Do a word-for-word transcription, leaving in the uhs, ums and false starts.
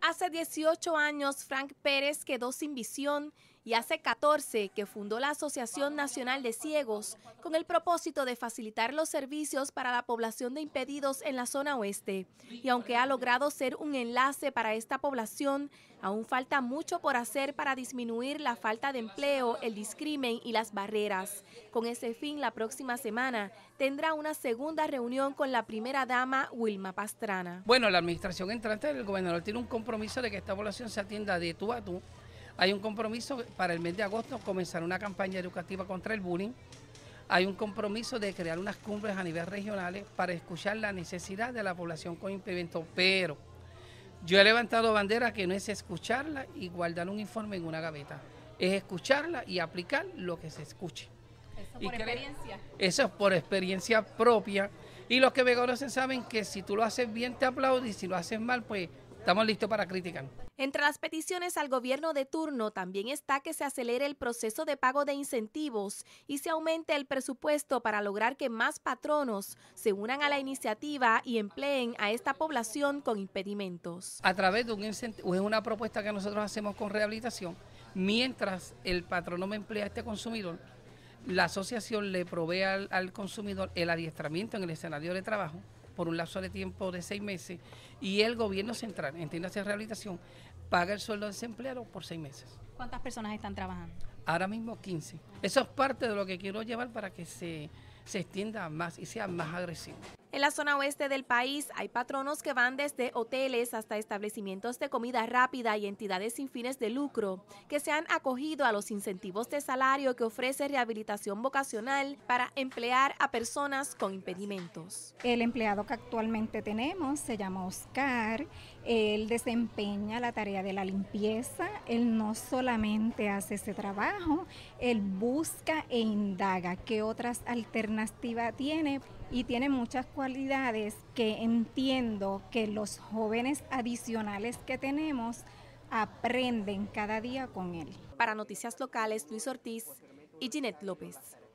Hace dieciocho años, Frank Pérez quedó sin visión y hace catorce que fundó la Asociación Nacional de Ciegos con el propósito de facilitar los servicios para la población de impedidos en la zona oeste. Y aunque ha logrado ser un enlace para esta población, aún falta mucho por hacer para disminuir la falta de empleo, el discrimen y las barreras. Con ese fin, la próxima semana tendrá una segunda reunión con la primera dama, Wilma Pastrana. Bueno, la administración entrante del gobernador tiene un compromiso de que esta población se atienda de tú a tú. Hay un compromiso para el mes de agosto comenzar una campaña educativa contra el bullying. Hay un compromiso de crear unas cumbres a nivel regionales para escuchar la necesidad de la población con impedimento. Pero yo he levantado bandera que no es escucharla y guardar un informe en una gaveta. Es escucharla y aplicar lo que se escuche. ¿Eso y por que, experiencia? Eso es por experiencia propia. Y los que me conocen saben que si tú lo haces bien te aplauden y si lo haces mal, pues estamos listos para criticar. Entre las peticiones al gobierno de turno también está que se acelere el proceso de pago de incentivos y se aumente el presupuesto para lograr que más patronos se unan a la iniciativa y empleen a esta población con impedimentos. A través de un incentivo, es una propuesta que nosotros hacemos con rehabilitación, mientras el patrono me emplea a este consumidor, la asociación le provee al, al consumidor el adiestramiento en el escenario de trabajo por un lapso de tiempo de seis meses y el gobierno central, entiéndase rehabilitación, paga el sueldo de desempleado por seis meses. ¿Cuántas personas están trabajando? Ahora mismo quince. Eso es parte de lo que quiero llevar para que se, se extienda más y sea más agresivo. En la zona oeste del país hay patronos que van desde hoteles hasta establecimientos de comida rápida y entidades sin fines de lucro que se han acogido a los incentivos de salario que ofrece rehabilitación vocacional para emplear a personas con impedimentos. El empleado que actualmente tenemos se llama Oscar. Él desempeña la tarea de la limpieza. Él no solamente hace ese trabajo, él busca e indaga qué otras alternativas tiene y tiene muchas cualidades que entiendo que los jóvenes adicionales que tenemos aprenden cada día con él. Para Noticias Locales, Luis Ortiz y Ginette López.